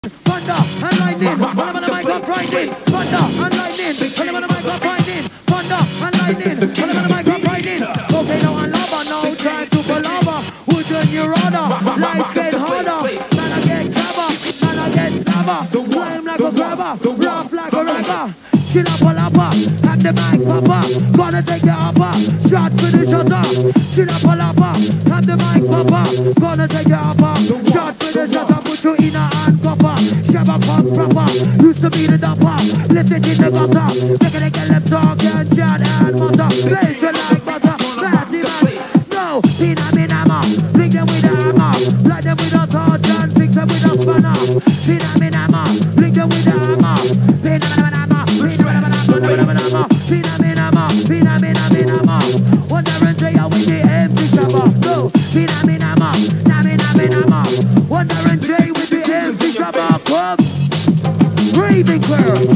thunder and lightning. When I'm on the mic, I'm grinding. Thunder and lightning. When I'm on the mic, I'm grinding. Thunder and lightning. When I'm on the mic, I'm grinding. Okay, now I love no time to palaver. Wouldn't you rather? Life get harder. Man, I get grabber. Man, I get stabber. Climb like a grabber. Rough like a ragger. Chill up a lapper. Have the mic popper. Gonna take the upper. Shot for the shutter. Chill up a lapper. Have the mic popper. Gonna take the upper. Shot for the shutter. Put you in a hand copper. Shabba come proper. Used to be the dapper. Lift it in the gutter. Make it get left talk and chat and mutter. Place you like butter. Fatty man. No, Pinamma. Bring them with a hammer. Light them with a torch and fix them with a spanner. Pinamma. Bring them with a hammer. Pinamma. Wonder and Jay with the empty shabba. No, Pinamma. Wonder and Jay with the empty shabba. Come, Raving Girl.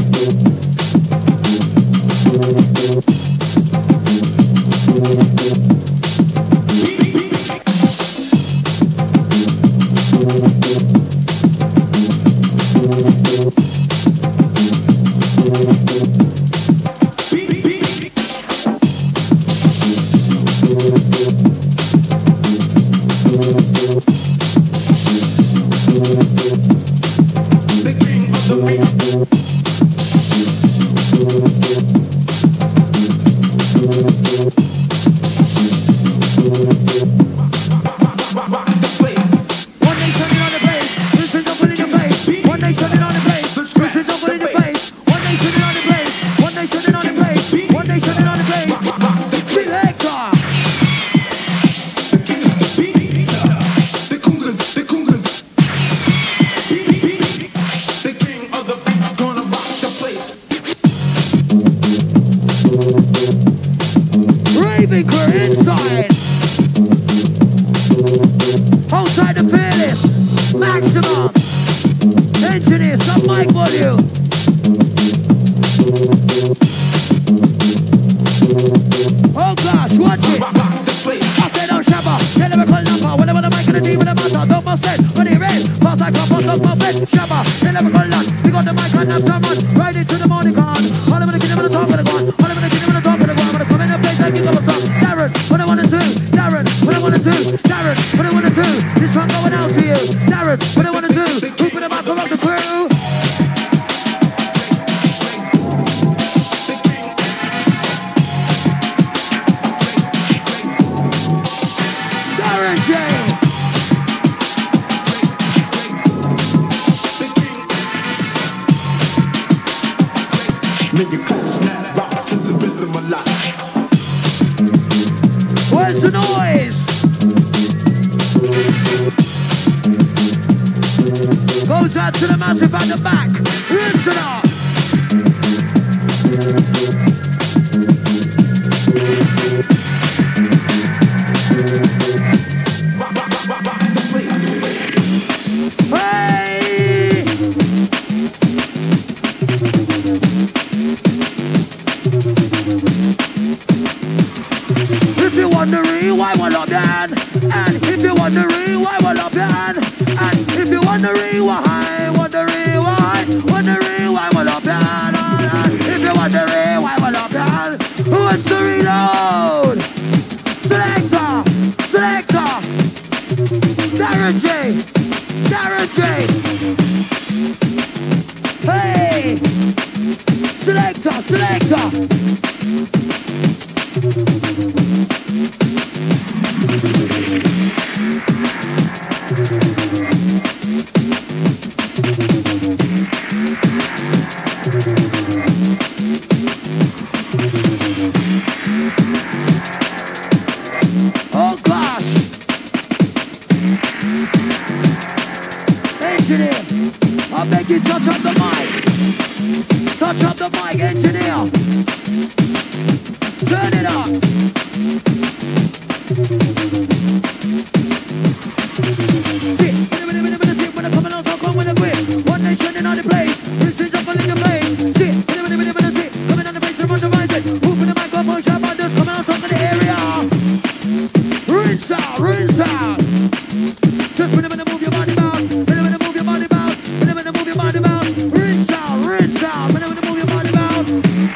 Rinse out. Just move your body bounce. Move your body bounce. move your body bounce. Rinse out, whenever you move your body bounce.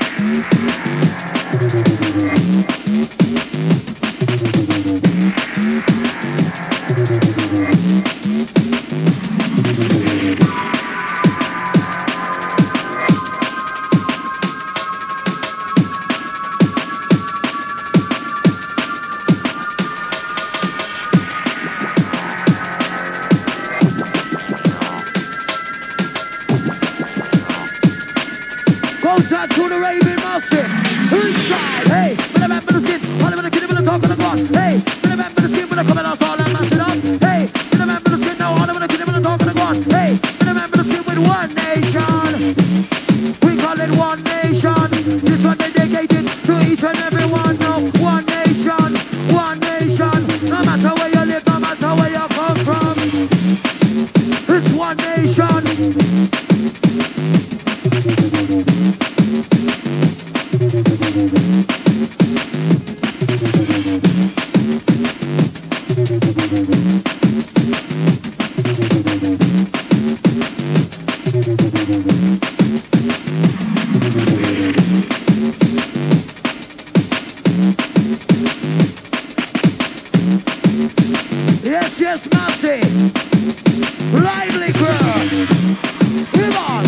Outside to the raving master. Inside, hey, when I'm the skin, all I'm the kid, when I'm talking about. Hey, when I'm the skin, when I'm coming out, all I'm messing up. Hey, when I'm the skin, now all I'm the kid, when I'm talking about. Hey, when I'm the skin with one nation. We call it one nation. This one dedicated to each and every one. No, one nation, one nation. No matter where you live, no matter where you come from. It's one nation. Yes, Massey. Lively girl. We've on.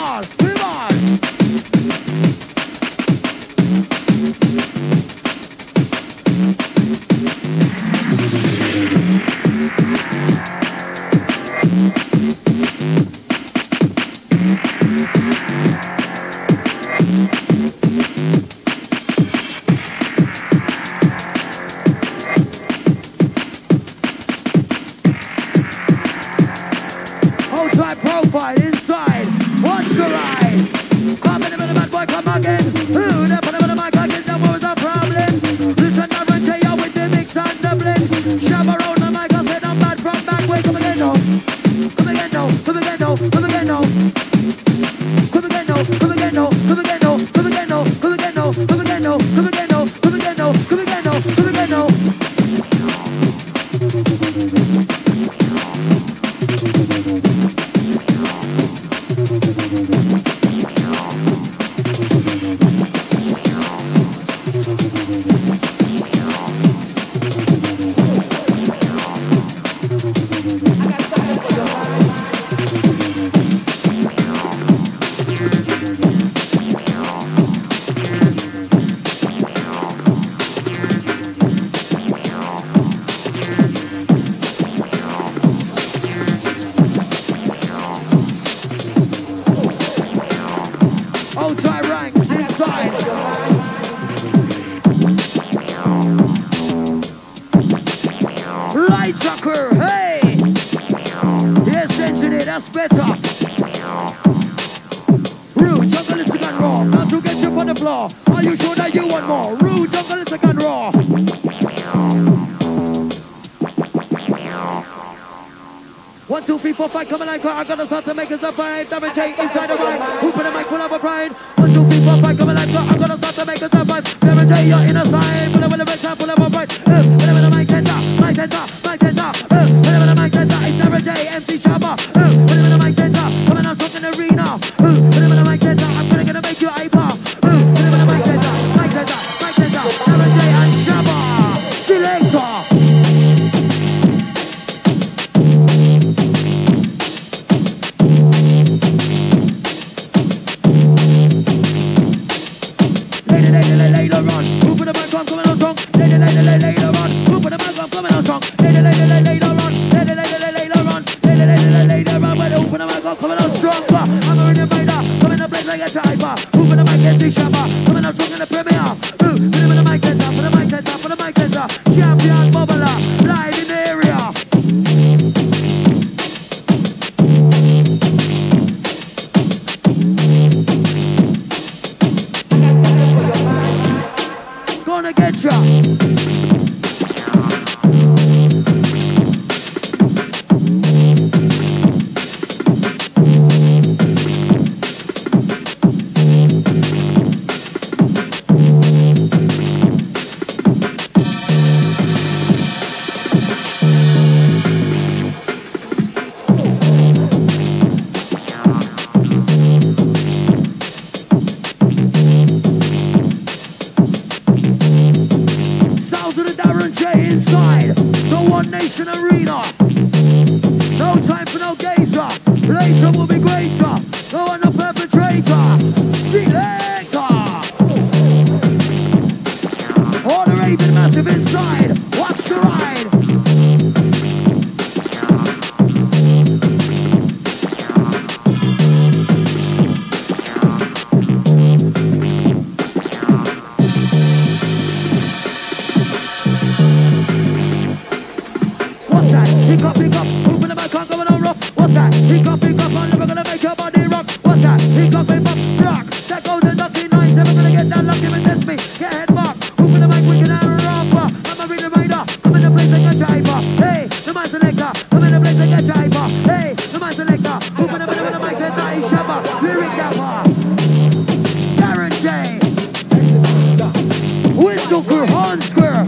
Outside profile, inside, what's the ride? Come in the middle, bad boy, come again. Who the put him on the mic again, that was a problem. Listen, I run to you with the mix and the blend. Shove around the mic, I said I'm bad from back way. Come again now. Come again now, come again now, come again now. Come again now, come again now, come again now, come again now, come again now, come again now, come again now, come again now, come again now, come again now. Outside ranks, inside. Lights occur, hey! Yes, engineer, that's better. Rude, jungleistic and raw. Not to get you on the floor. Are you sure that you want more? Rude, jungleistic and raw. 1, 2, 3, 4, 5, coming like I gotta start to make us a fight. Damage inside the right. Who put the mic full of a pride? 1, 2, 3, 4, 5, coming like I gotta start to make us a fight. Damage you're in a side. Full of a vector, full of a pride. Whenever the mic center, mic center, mic center. Whenever the mic center, it's Damage MC Shabba. Whenever the mic center, coming out from the arena. Whenever the mic center, I'm gonna make you hyper. Whenever the mic center, Damage and Shabba. Selector. Later on, who put the mic on coming on strong? Later on, who put the mic on coming on strong? Later on, later on, where who put the mic on coming on strong? I'm a rhythm rider, coming to place like a driver. Who put the mic in the shabba? Coming on strong in the premiere. Put the mic center, put the mic center, put the mic center. Champion bubbler, live in the area. Gonna get ya. selector, selector. All the raving massive inside. Watch the ride. What's that? Pick up, moving the back on, going on rock. What's that? Pick up, and never gonna make your body rock. What's that? Pick up, rock. That goes the lucky nines, never gonna get that lucky with this me. Get head back, moving the mic, we can have a rapper. I'm a reader rider, I'm in the place like a driver. Hey, the man selector, I'm in the place like a driver. Hey, the man selector, moving the mic, and that is shabba. Lyric rapper, Darren J. Whistle crew, horn square.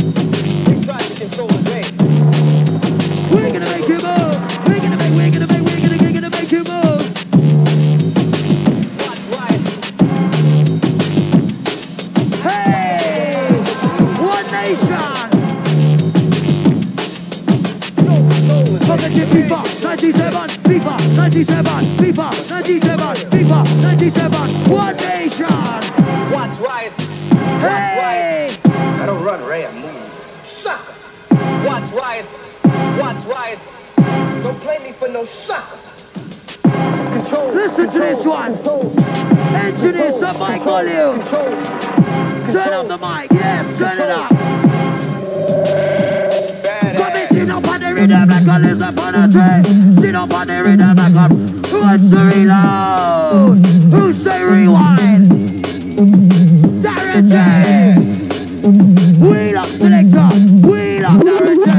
We're gonna make you move. We're gonna make you move. Watch right. Hey, One Nation. Positive FIFA 97, FIFA 97, FIFA 97, FIFA 97. One Nation. Watch right. Hey. I don't run, Ray, I move. Sucker. Watch right. Watch right. Don't play me for no sucker. Control. Listen to this one. Engineer, some mic volume. Turn up the mic, yes, turn it up. Come and sit up on the rhythm like a lizard on a tray. Sit up on the rhythm like a... Who wants to reload? Who say rewind? Darren J. Wheel up selector. Wheel up Darren J.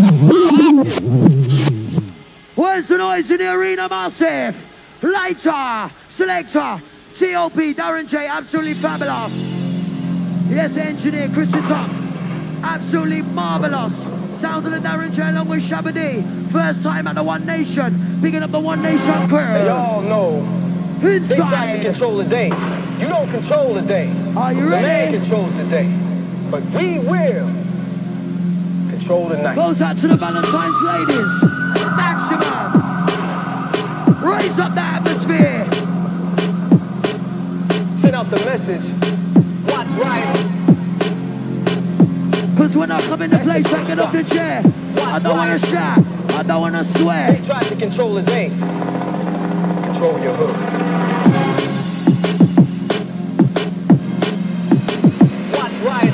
Where's the noise in the arena massive? Lighter, selector, T.O.P. Darren J. Absolutely fabulous. Yes, engineer Christian Top. Absolutely marvelous. Sounds of the Darren J along with Shabba D. First time at the One Nation. Picking up the One Nation crew. Hey, y'all know they try to Inside. control the day. You don't control the day. Are you The man ready? controls the day. But we will control the night. Goes out to the Valentine's ladies. Maximum. Raise up the atmosphere. Send out the message. Watch right. Cause when I come in the place, I get off the chair. I don't wanna shout. I don't wanna swear. They try to control the day. Control your hood. Watch right.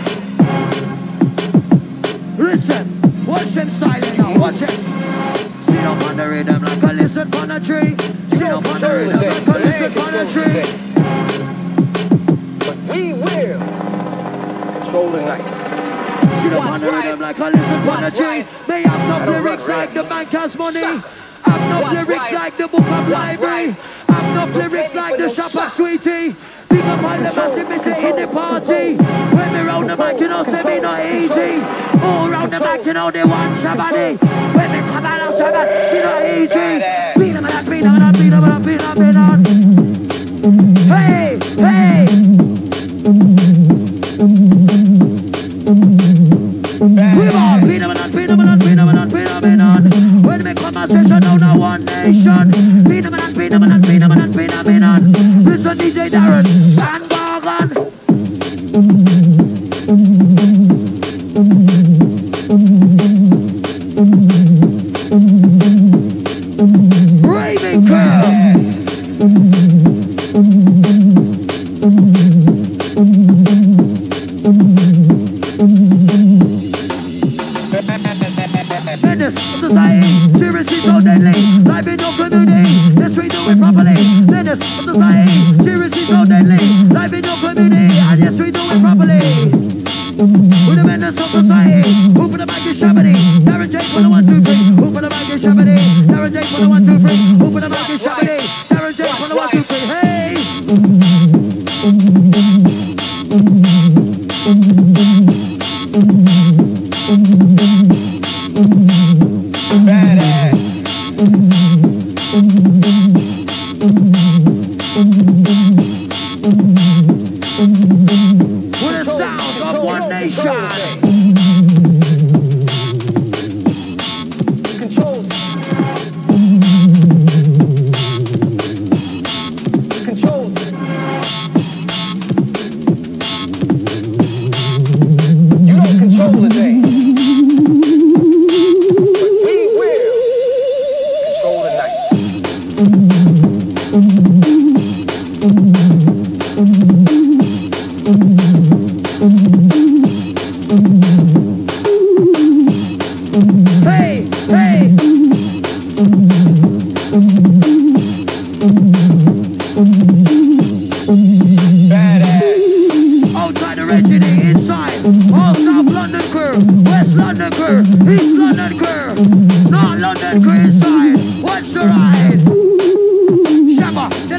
Listen, watch them styling now, watch it. Sit up on the rhythm like a lizard on a tree. Sit up on the rhythm like a lizard on a tree. But we will control the night. Sit up on the rhythm like a lizard on a tree. May have no lyrics like the bank has money. Have no lyrics like the book of library. Have no lyrics like the shop of sweetie. Big up all the massive visit in the party. When me round the mic, you know, say me not easy. All round the mic, you know, they want somebody. When me come out of seven, you not easy. Beat them up, beat them up, beat them up, beat them up, beat them up. Hey, hey. Beat them up, beat them up, beat them up, beat them up, beat them up. When me come out, session down to One Nation. Beat them up, beat them up, beat them up, beat them up, beat them up. Mr. DJ Darren and Bargan. Raving Curl. Menace of society, seriously so deadly. Life in your community, yes we do it properly. Menace of society, seriously so deadly. Life in your community, and yes we do it properly. With the menace of society, who for the bag is Shabba D? Darren J for the 1, 2, 3. Who for the bag is Shabba D? Darren J for the 1, 2, 3. Who for the bag is Shabba D? Darren J for the 1, 2, 3. Hey! Badass. With the sound of One Nation. Control. Control.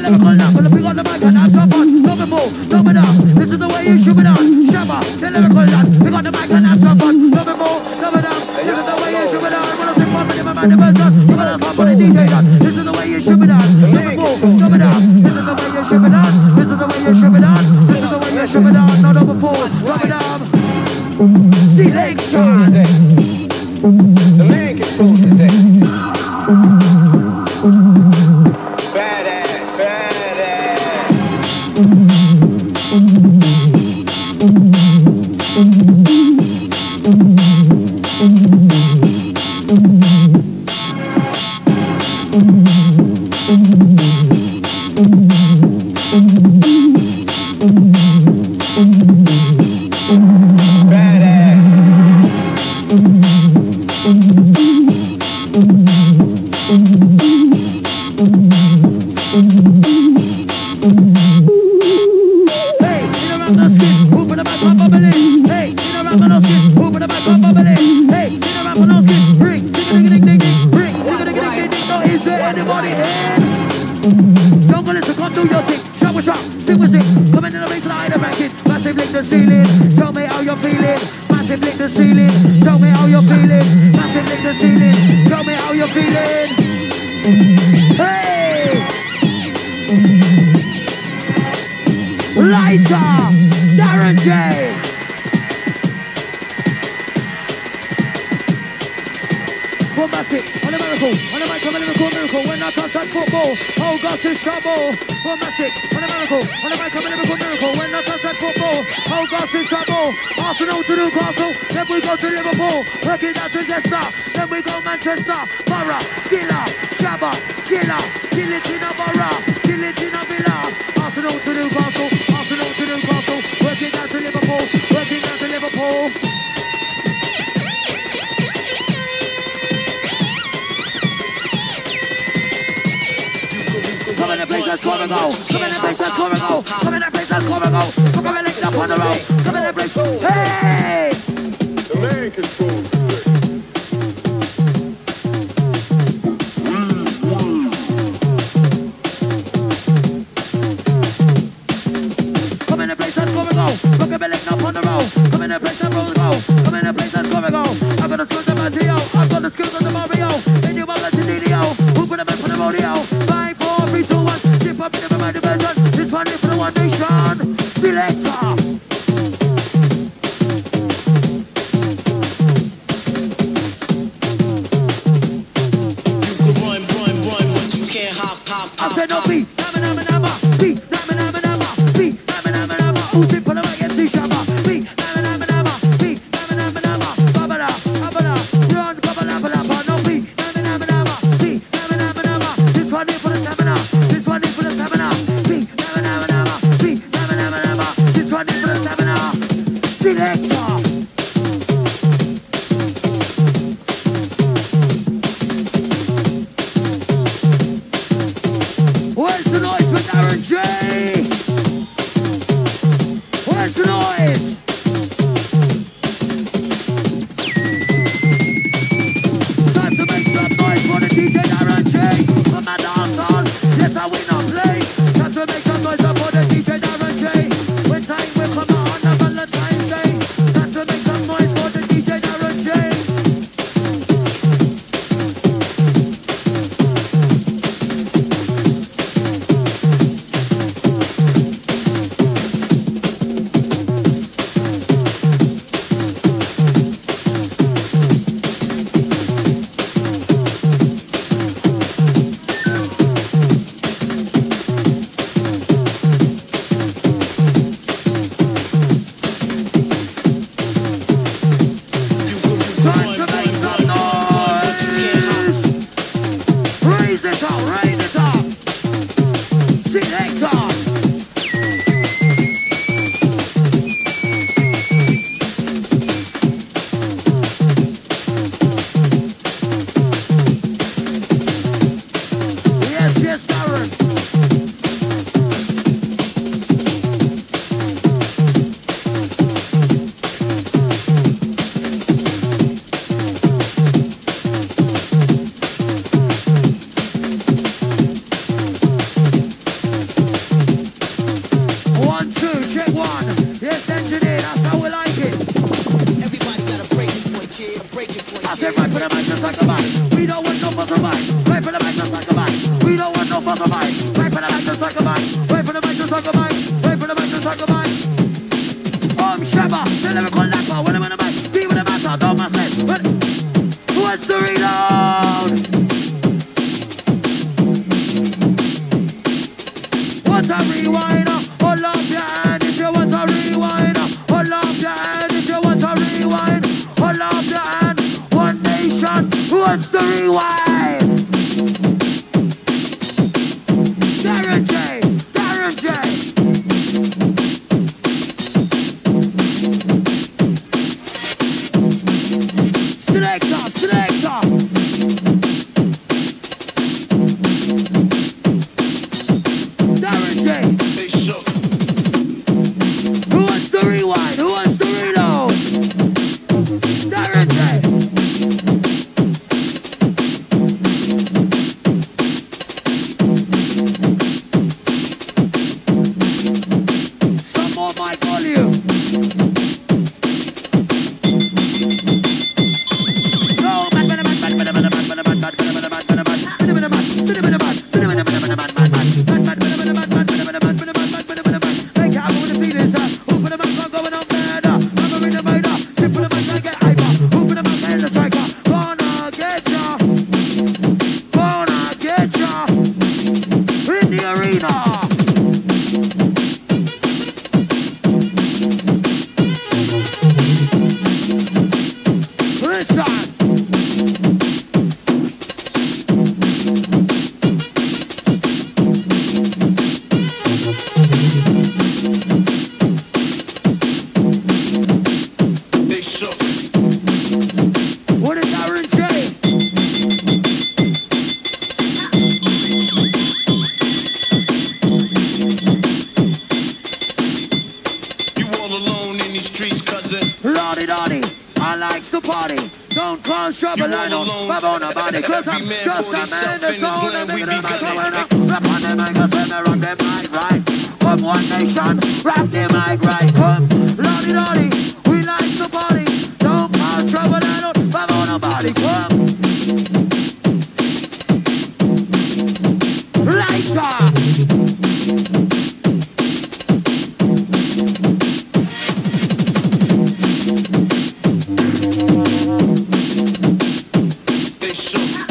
lyrical now. Well, we got the mic and have some fun. Love it more, love it up. This is the way you should be done. Shabba, the lyrical now. We got the mic and have some fun. Love it more, love it up. This is the way you should be done. When I say fun, my man, the version. Love it up, for the DJ done. This is the way you should be done. Love it more, love it up. This is the way you should be done. This is the way you should be done. This is the way you should be done. Not over four, love it up. Selection. The man controls the day. Badass, badass. Arsenal to Newcastle, then we go to Liverpool, working down to Leicester, then we go Manchester, Borough, Villa, Shabba, Killer, kill it in a Borough, kill it in a Villa. Arsenal to Newcastle, Arsenal to Newcastle, working down to Liverpool, working down to Liverpool. Come in the place that's gonna go. Come in the place that's gonna go. Come in the place that's gonna go. Come in the place up on the road. Come in the place. Hey! The man controls the day. Come in the place that's gonna go. Look at me leg up on the road. Come in the place that's gonna go. Come in the place that's gonna go. I've got the skills of Matteo. I've got the skills of the Mario. They do my legend DDO. Who put them in for the rodeo? 5, 4, 3, 2, 1. Dip up in the mind division. This one is for the one nation. Selector. I said no beat, nama nama nama, beat, nama nama nama, beat, nama nama nama. Who's it for the right against the shabba? Beat, nama nama nama, beat, nama nama nama. Babala, babala, run, babala, babala, no beat, nama nama nama, beat, nama nama nama. This one is for the stamina, this one is for the stamina. Beat, nama nama nama, beat, nama nama nama. This one is for the stamina. Selector. Where's the noise with Darren J? Where's the noise? Time to make some noise for the DJ Darren J. For my dance on, yes I win or play. Time to make some noise for the DJ Darren J. When time will come on a Valentine's Day. Time to make some noise for the DJ Darren J. wants to rewind? Darren J, Darren J. Selector, selector. Darren J. They shook. Who wants to rewind? Who wants to reload? Darren J. Some more mic volume. Go, man, man, man, man, man, man, man, man, man, man, man, They shook. What is Darren J? You all alone in these streets, cousin. Lordy Lordy, I likes to party. Don't cause trouble, I don't rub on nobody. Cause I'm just a man that's on and making them going up. Rap on the mic, I said I rock them mic right. From one nation, rap the mic right. Come, Lordy Lordy, we like to party. Don't cause trouble, I don't rub on nobody. Come. Lighter. They shook.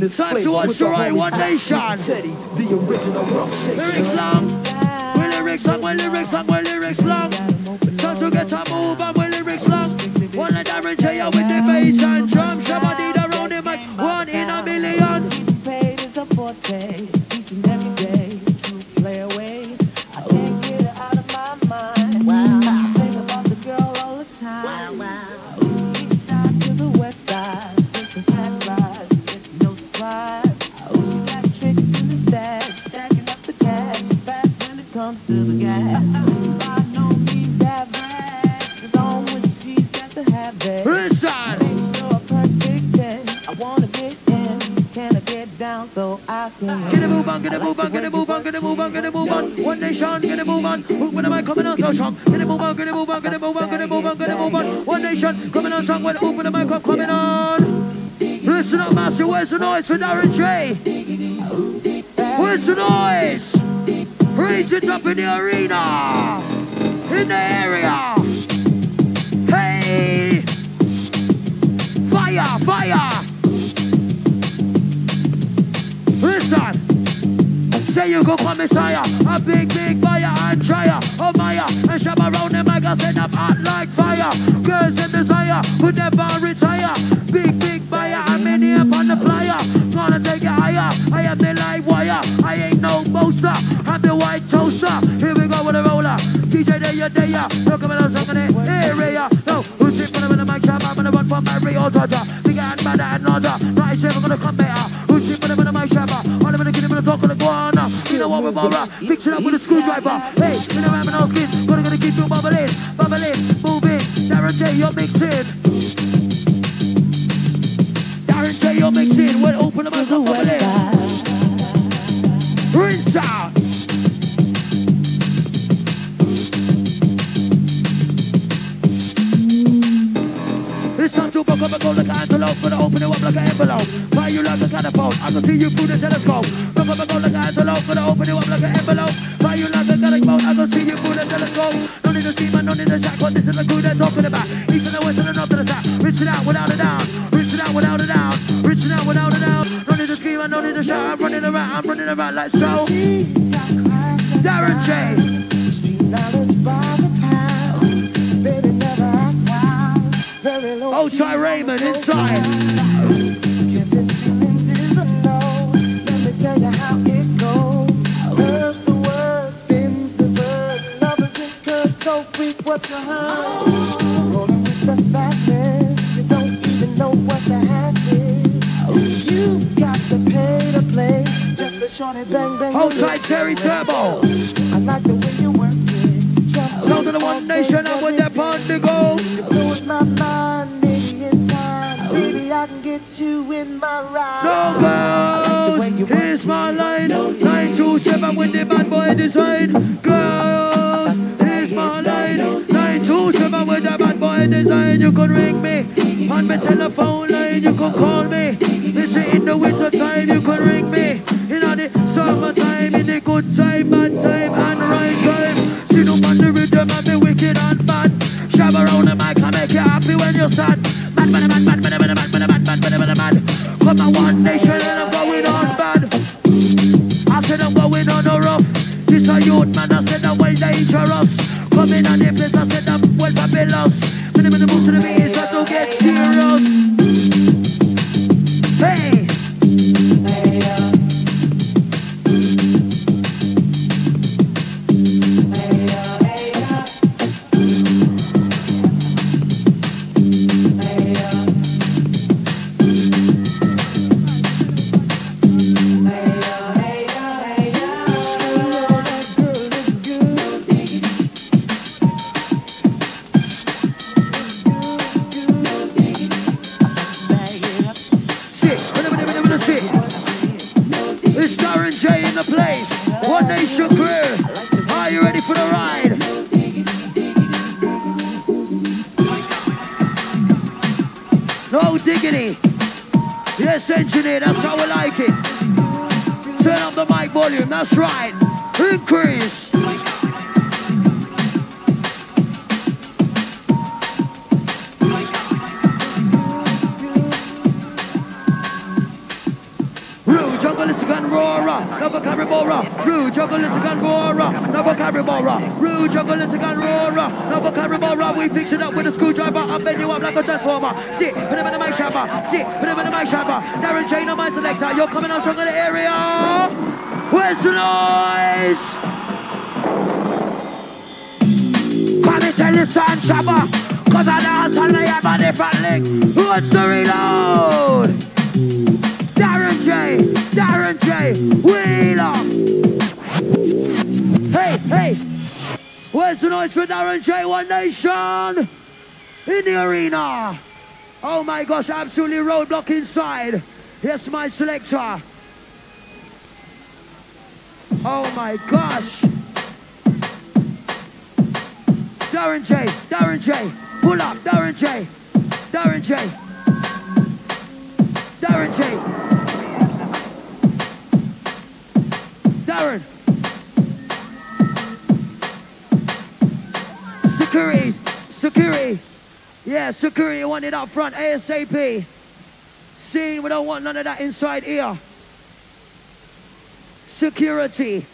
this Time to flavor watch with the the right homies One Nation. Teddy, the original rough shaker. Lyrics long. When lyrics long, when lyrics long, when lyrics long. Time to get a move on when lyrics long. One like Darren J with the bass and drum. Shabba need around the mic. 1 in a million. Getting paid is a forte. Each and every day, true play away. I can't get it out of my mind. Wow. I think about the girl all the time. Wow. East side to the west side. It's a fat ride. It's no surprise. She got tricks in the stash. Stacking up the cash. Fast when it comes to the gas. By no means average. It's on when she's got to have it. Listen. You're a perfect 10. I wanna get in. Can I get down so I can? Get a move on, get a move on, get a move on, get a move on, get a move on. One Nation, get a move on. When am I coming on so strong? Get a move on, get a move on, get a move on, get a move on, get a move on. One Nation, coming on strong. When open the mic up, coming on. Listen up, master. Where's the noise for Darren J? Where's the noise? Raise it up in the arena, in the area. Hey, fire, fire. Listen, say you go for Messiah, a big, big fire and trier, oh Maya, and shabba around them like I said, I'm hot like fire. Girls in desire, would never retire. Big, big fire, I'm in here on the flyer. Gonna take it higher, I am the live wire. I ain't no boaster, I'm the white toaster. Here we go with a roller, DJ day, look at me, I'm in the area. No, who's it for the mic, shabba, I'm gonna run for Mary or Dodger. Bigger and badder and larger, right here, I'm gonna come better. Who's it for the mic, shabba? I'm gonna get him in the talk on the guana. You know what we're borrow, fix it up with a screwdriver. Hey, you know I'm an old skin, gonna keep you bubbling, moving. Darren J, you're mixing. Darren J, you're mixing. We'll open the mic up, bubbling. Rinse out. It's time to buck up and go like an antelope, but I open it up like an envelope. Fire you like a catapult, I can see you through the telescope. Buck up and go like an antelope, but I open it up like an envelope. Fire you like a catapult, I can see you through the telescope. No need to see man, no need to jack, but this is the crew they're talking about. East and the west and the north and the south. Reach it out without a doubt, reach it out without a doubt, reach it out without a doubt. No need to scream and no need to shout, I'm running around like so. Darren J. Oh, Ty Raymond inside. What's the hum? Rolling with the fatness. You don't even know what the half is. You got to pay to play. Just a shorty bang bang. Hold tight, Terry Turbo. I like the way you work it. Sound of the One Nation and with that on the go. You blow my mind, maybe in time. Baby, I can get you in my ride. No girls, here's my line. 927 with the bad boy design. Girls, here's my line. 927 with the bad boy design. You can ring me on my telephone line. You can call me. Listen, in the winter time, you can ring me. In the summertime, in the good time, bad time, and right time. See no man the rhythm and be wicked and bad. Shove around the mic and make you happy when you're sad. Mad. Come on, One Nation and I'm going on bad. I said I'm going on a rough. This a youth man, I said I'm well dangerous. Coming on the place, I said I'm well fabulous. When I'm in the mood to the beat, it's to get serious. Hey! It's Darren J in the place. One Nation crew. Are you ready for the ride? No diggity. Yes, engineer, that's how we like it. Turn up the mic volume, that's right. Increase. listen and roar. Now go carry more. Rude juggle, listen and roar. Now go carry more. Rude juggle, listen and roar. Now go carry more. We fix it up with a screwdriver and bend you up like a transformer. Sit, put him in the mic shabba. Sit, put him in the mic shabba. Darren Jane on my selector. You're coming out strong in the area. Where's the noise? Come and tell the son shabba. Cause I dance and I have a different link. What's the reload? Darren J, Wheeler. Hey, hey. Where's the noise for Darren J, One Nation? In the arena. Oh my gosh, absolutely roadblock inside. Yes, my selector. Oh my gosh. Darren J, pull up, Darren J. Darren. Security. Yeah, security, you want it up front, ASAP. See, we don't want none of that inside here. Security.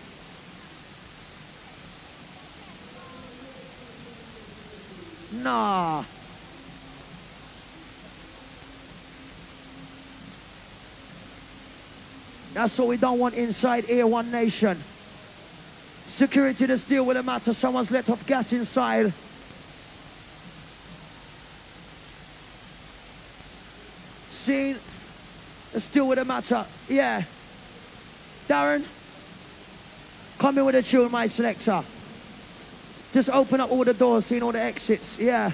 Nah. That's what we don't want inside here, One Nation. Security, to deal with the matter. Someone's let off gas inside. See, let's deal with the matter. Yeah. Darren, come in with a tune, my selector. Just open up all the doors, seeing all the exits. Yeah.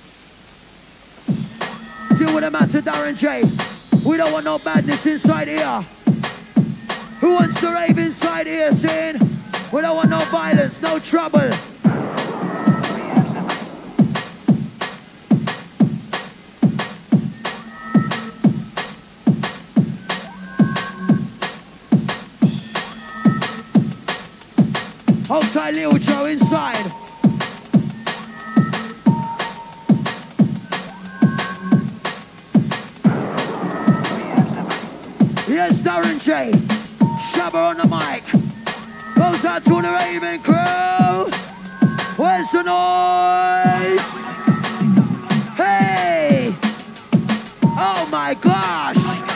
Deal with the matter, Darren J. We don't want no badness inside here. Who wants to rave inside here, saying we don't want no violence, no trouble. Hold tight, Lil Joe, inside. Yes, Darren J. Shabba on the mic. Goes out to the raving crew. Where's the noise? Hey! Oh my gosh!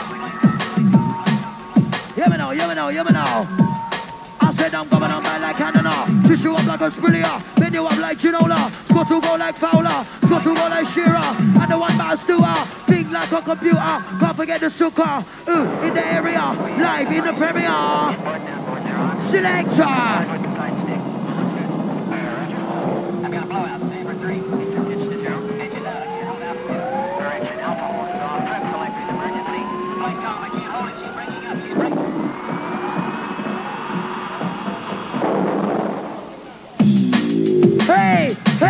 You me know. I said I'm coming on man like Canada. Tissue up like a Sprilia. Bend you up like Ginola. Scott to go like Fowler. Scott to go like Shearer. And the one man Stewart. Think like a computer. Can't forget the sukkah. In the area. Live in the premiere. Selector. Hey!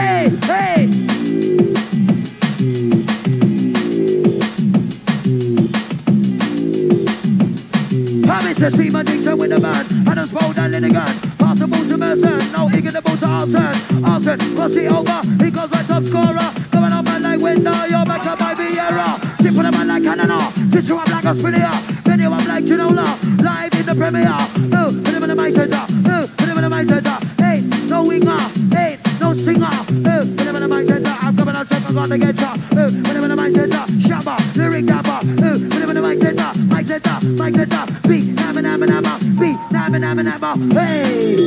Promise to see my Dixon with the man. I just roll down in the gun. Pass the ball to Merson. No, he get the ball to Arson. Cross it over. He goes like top scorer. Coming up man like window. You're back up by Vieira. Sit for the man like Canada. Sit you up like Australia. Bend you up like Ginola. Live in the premiere. Put him in the mic center. Put him in the mic center. Hey, no winger. Hey, no singer. Put him in the mic center. I'm coming out, I'm gonna get ya. Put him in the mic center. Shabba, lyric dabba. Put him in the mic center. Mic center. Beat, nama. Beat, nama. Hey!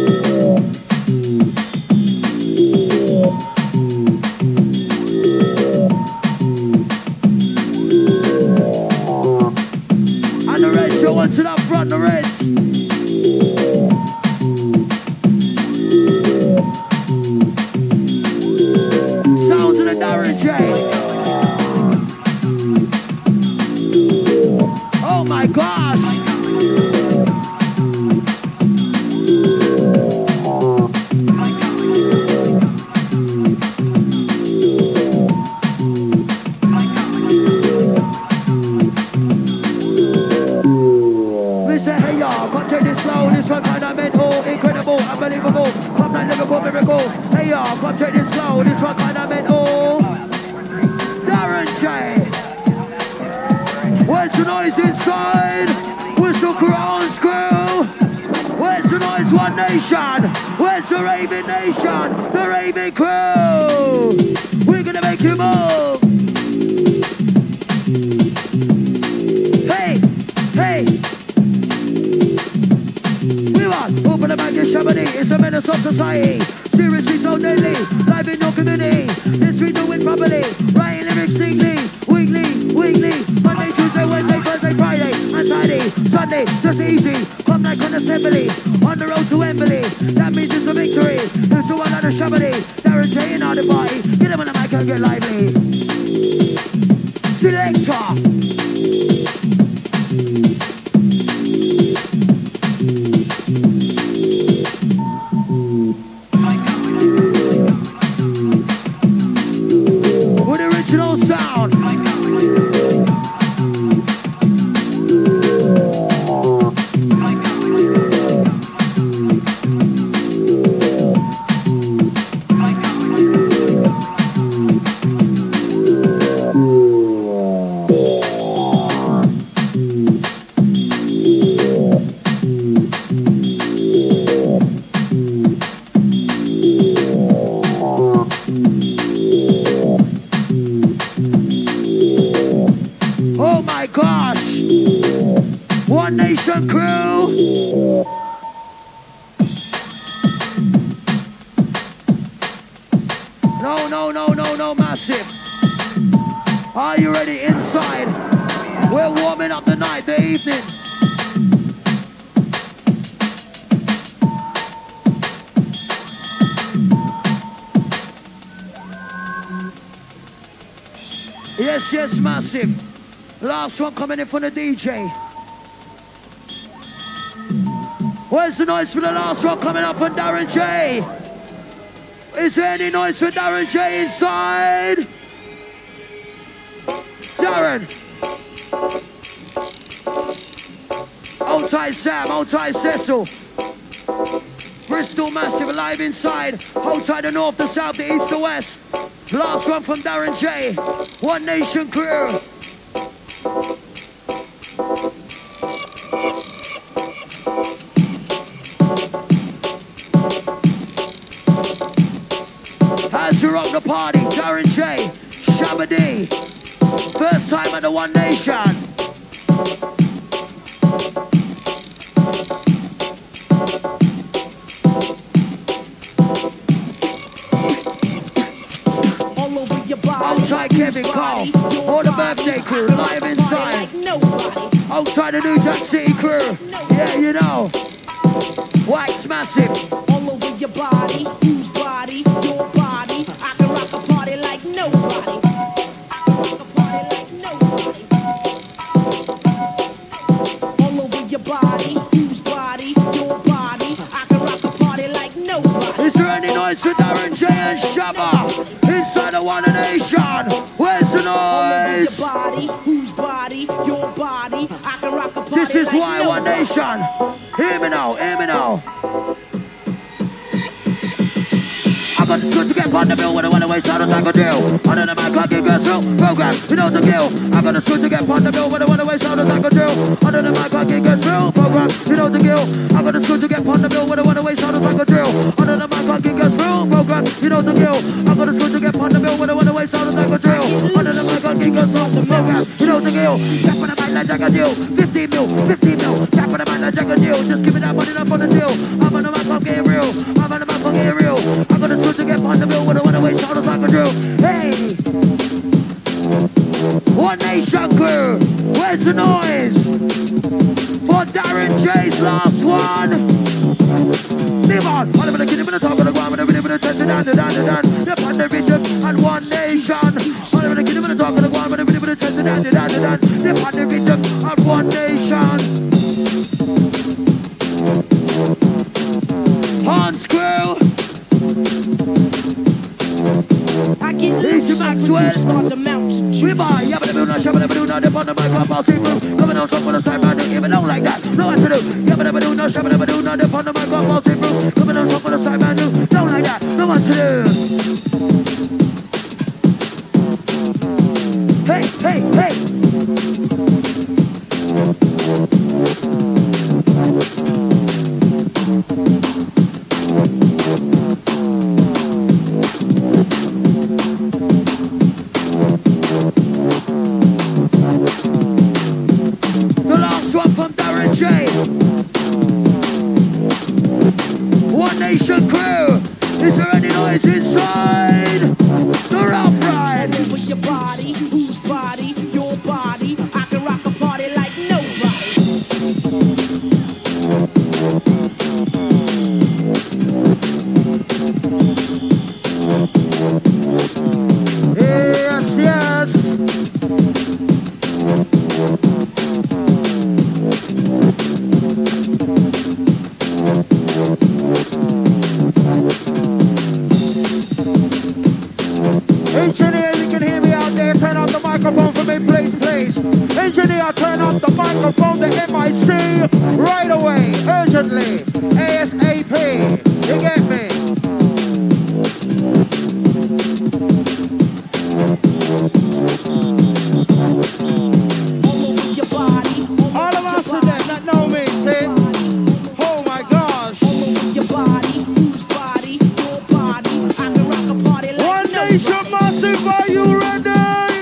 And the Reds, you want it up front, the Reds. Sounds of the Darren J. Oh my gosh! nation? Where's the raving nation? The raving crew. We're gonna make you move. Hey, hey. We want open the mic in Chamonix. It's a menace of society. Seriously so deadly. Live in your community. This we do it properly. Writing lyrics singly. Weekly. Monday, Tuesday, Wednesday, Thursday, Friday. Untidy. Sunday, just easy. Come like on assembly. On the road to Wembley. That means it's a victory. There's the one on the Chamonix. Darren J in on the party. Get him on the mic and get lively. Selector. Sound. One Nation crew. No, massive. Are you ready inside? We're warming up the night, the evening. Yes, massive. Last one coming in from the DJ. Where's the noise for the last one coming up from Darren J? Is there any noise for Darren J inside? Darren. Outside Sam, outside Cecil. Bristol massive alive inside. Outside the north, the south, the east, the west. Last one from Darren J. One Nation crew. As you rock the party, Darren J, Shabba-D. First time at the One Nation. Outside Kevin Cole, all the birthday crew, live inside. Outside the New Jack City crew, yeah, you know. Wax massive. All over your body, whose body, your body. I can rock a party like nobody. All over your body, whose body, your body. I can rock a party like nobody. Is there any noise for Darren J and Shabba? Inside the One Nation, where's the noise? Your body, whose body, your body. I can rock a party. This is like why nobody. One Nation. Hear me now, hear me now. I got the good to get on the bill when I want to waste all the time I do. Under the mic, I can go through program, you know the deal. I got the good to get on the bill when I want to waste all the time I do. Under the mic, I can go through program, you know the deal. I got the good to get on the bill when I want to waste all the time I do. Under the mic, I can go through program, you know the deal. I got the good to get on the bill when I want to waste all the time I do. Under the mic, I can go through program, you know the deal. Tap on the mic like Jack and Jill, 15 mil. Tap on the mic like Jack and Jill, just give me that money up on the deal. I'm on the mic, I'm getting real. I'm on the mic, I'm getting real. I got the good to get on the bill when I want to waste all the time I do. Hey! One Nation crew, where's the noise? For Darren J's last one. Live on, all of the kid, I'm talk on the ground, I'm going to touch it down. Step on the rhythm and One Nation. All of the kid, I'm talk on the ground, I'm going to touch it down. Step on the rhythm and One Nation. Hans crew. Easy Maxwell. We buy, yabba the moon, shabba the moon, on the mic, I'm all through. Coming on top of the side, man, don't even know like that. Know what to do. Yabba the moon, shabba the moon, on the mic, I'm all through. Coming on top of the side, man, don't like that. Know what to do. Hey. Engineer, you can hear me out there. Turn up the microphone for me, please, please. Engineer, turn up the microphone, the MIC, right away, urgently, ASAP. You get me? All of us in there that know me, see? Oh my gosh. One nation massive, are you ready?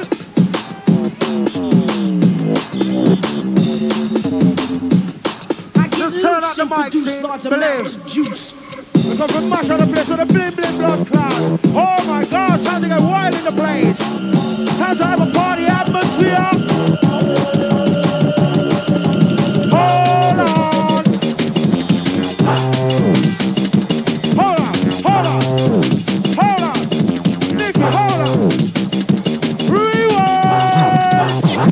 Just turn up the mic, see? Believe. We're going to mash on the place with a blim blim blood cloud. Oh my gosh, time to get wild in the place. Time to have a party atmosphere. Hold on. Hold on, hold on, hold on. Nicky, hold on. Rewind.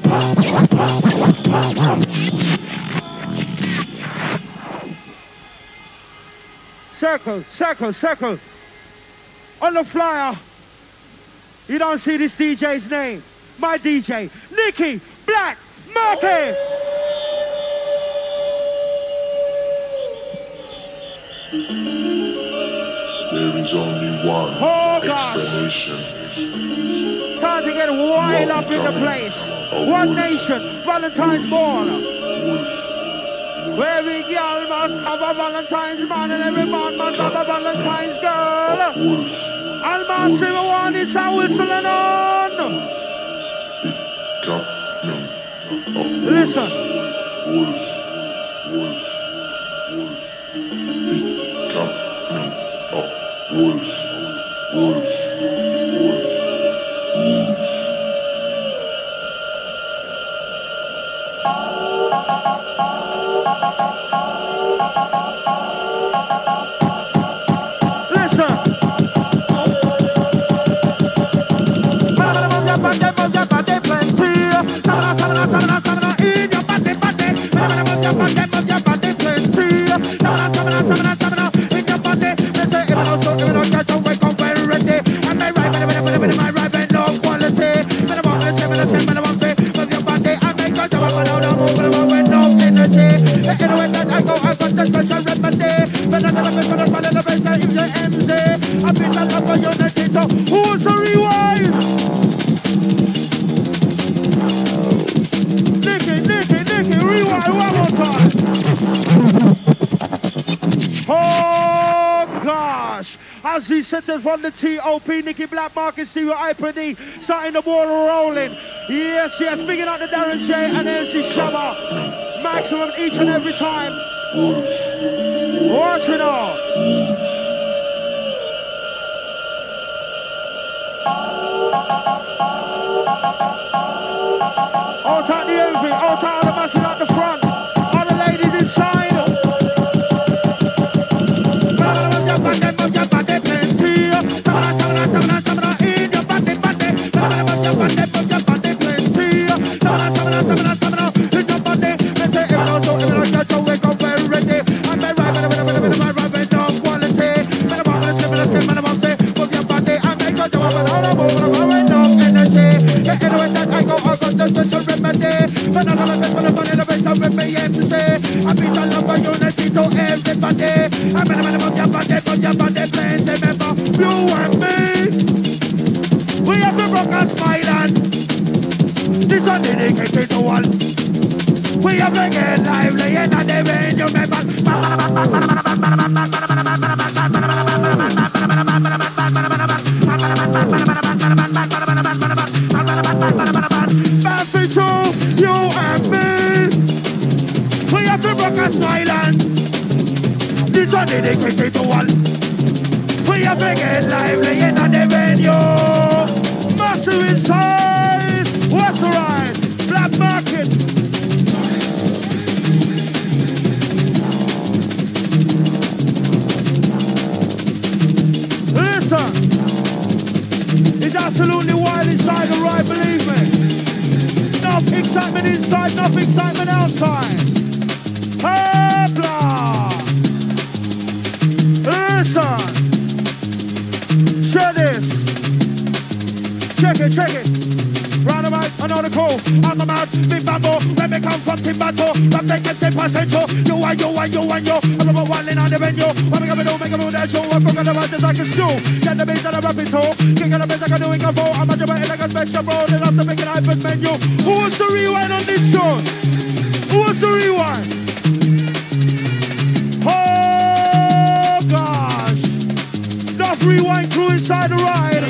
Circle, circle, circle. On the flyer, you don't see this DJ's name. My DJ, Nicky Black Market. There is only one explanation. Time to get wild up in the place. One nation, Valentine's Ball. Where we girl must have a Valentine's man and every man must have a Valentine's girl. And massive one is a whistling on. Listen. Who's a rewind? Nicky, rewind one more time. Oh gosh. As he settled from the TOP, Nicky Black Market, Steve Hyper D, starting the ball rolling. Yes, picking up the Darren J and MC Shabba. Maximum each and every time. Watch it all. Out out the envy, out out the masses at the front. All the ladies inside. We are bringing lively and the rain, you remember. Passing through you and me. We have to rock a island. This one dedicated to one. We are bringing lively and the venue. Massive inside. What's right? Black Market. Listen, it's absolutely wild inside the ride, believe me. Enough excitement inside, enough excitement outside. Hopla! Listen, share this. Check it. Round about another call. I'm a man, big bamboo. When we come from Timbuktu, from the essential. You and you. I'm about one in on the venue. When we come to make a move that show, I'm going to run this like a stew. Get the bass and the rapping toe. King of the bass, I can do it, I'm a jabber like a special bro. Then I'm the big and hyper menu. Who wants to rewind on this show? Who wants to rewind? Oh gosh. Enough rewind crew inside the ride.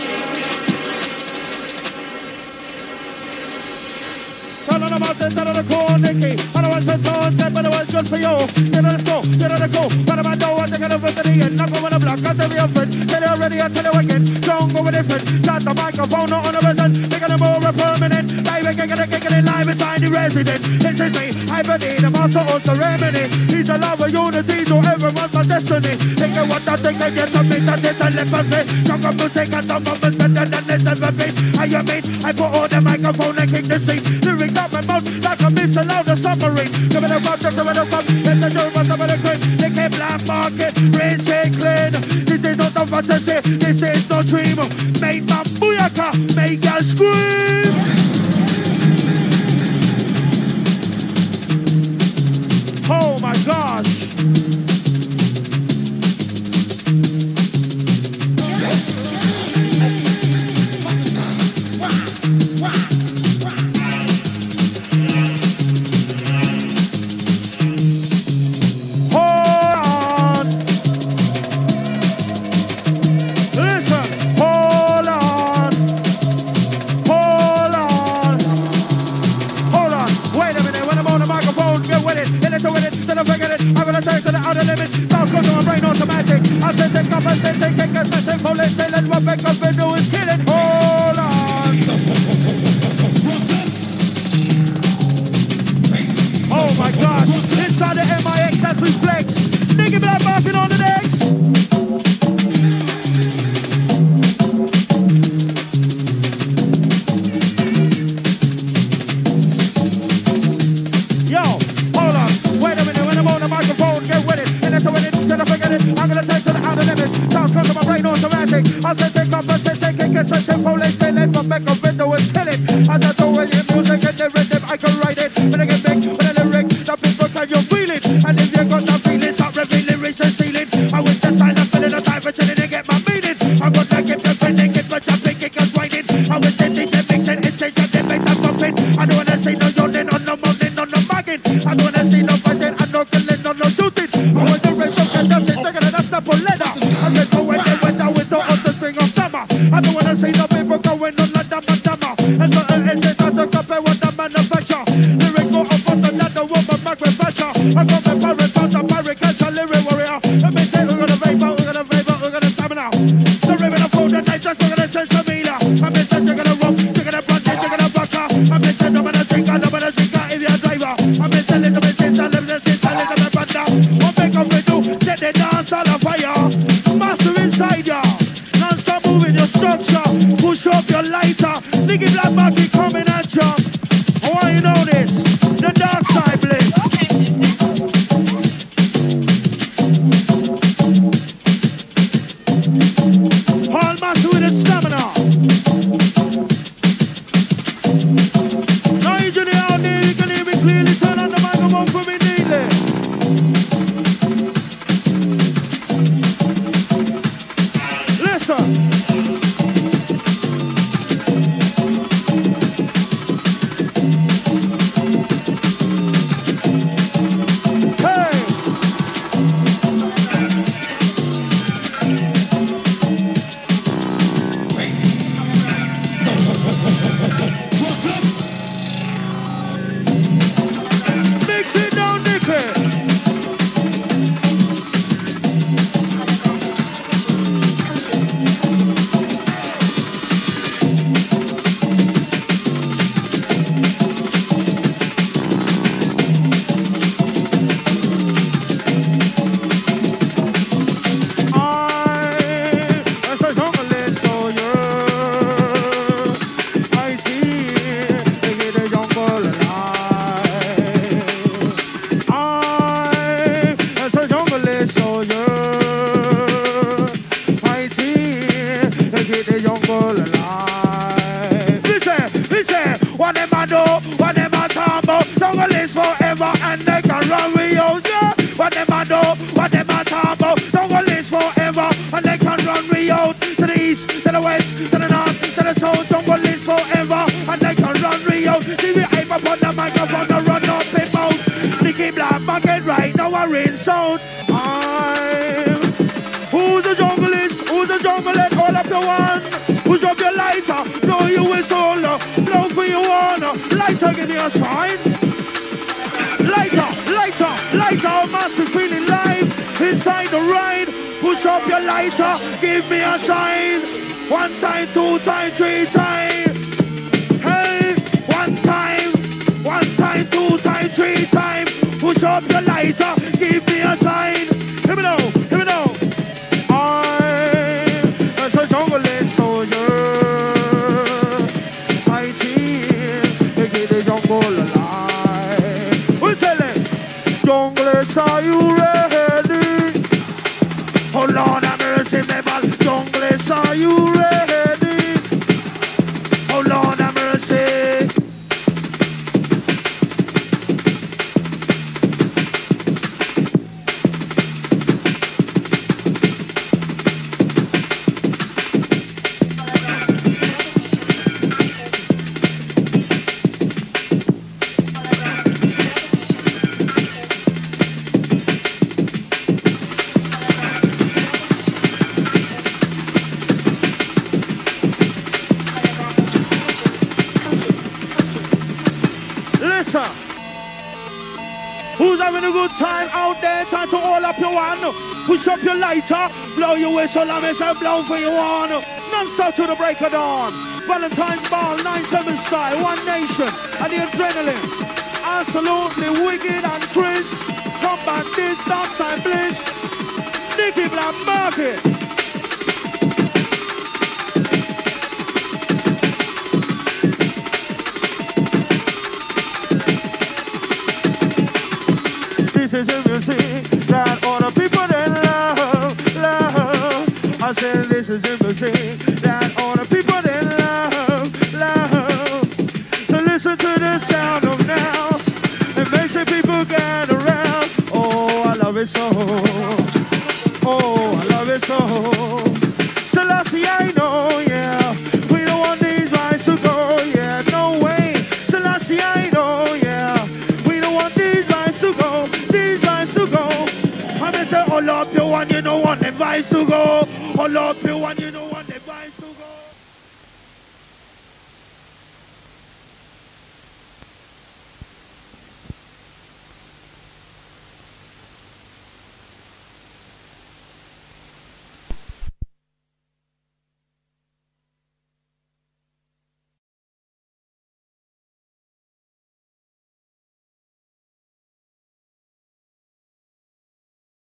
Tell the core, Nicky. I don't want to talk, but I was just for you. Get on the go. But I don't want to get over to the end. Knock over the block, I'll tell you a friend. Tell you already, I'll tell you again. Don't go with it, friend. Start the microphone, not on the resident. Making them more permanent. Live again, kicking it live inside the resident. This is me, Hyper-D, the master of ceremony. He's a lover, unity, so everyone's my destiny. Think of what I think, they get something that is a leprosy. Talk of music and some of us better than this ever been. I mean, I put on the microphone and kick the scene. Lyrics out my mouth. Like a missile out of submarine. Give it a bump, give it a bump. Let the door bust up in the crib. They came black market, recycling. This is not a fantasy, this is no dream. Make my booyaka, make her scream. Oh my gosh. Going on like that, and not the engine, not the compare what the manufacture. Lyrics go up. What them a do? What them a talk about? Jungle is forever and they can run we out, yeah. What them a do? What them a talk about? Jungle is forever and they can run we out. To the east, to the west, to the north, to the south. Jungle is forever and they can run we out. See we aim up on the microphone to run up him out. Nicky Black market right now a rain sound. Who's the junglist? Who's the junglist? All up the one. Who's up your lighter? Blow you whistle. Blow for you wanna. Lighter, give me a sign. Lighter, lighter, lighter. Massive feeling live inside the ride. Push up your lighter. Give me a sign. 1 time, 2 time, 3 time. Hey, 1 time. 1 time, 2 time, 3 time. Push up your lighter. Give me a sign. Here we go. Here we go. I'm a jungle soldier. Fighting, making the jungle alive. Who tell it? Junglers, are you ready? Oh Lord have mercy, never. Junglers, are you ready? Oh Lord have mercy. Who's having a good time out there? Time to all up your one. Push up your lighter. Blow your whistle. I miss blow for your one. Non-stop to the break of dawn. Valentine's Ball, 9/7 style. One nation. And the adrenaline. Absolutely wicked and crisp. Combat this, dark side bliss. Nicky Black Market. This is the music that all the people that love, love. I said this is the music that all the people that love, love. So listen to the sound of now. It makes the people get around. Oh, I love it so. Oh, I love it so. Selassie, I know, yeah. We don't want these rights to go, yeah. No way. Selassie, I know, yeah. We don't want these rights to go. To go. I say, all up you want, you know want the vice to go. All up you want, you know want.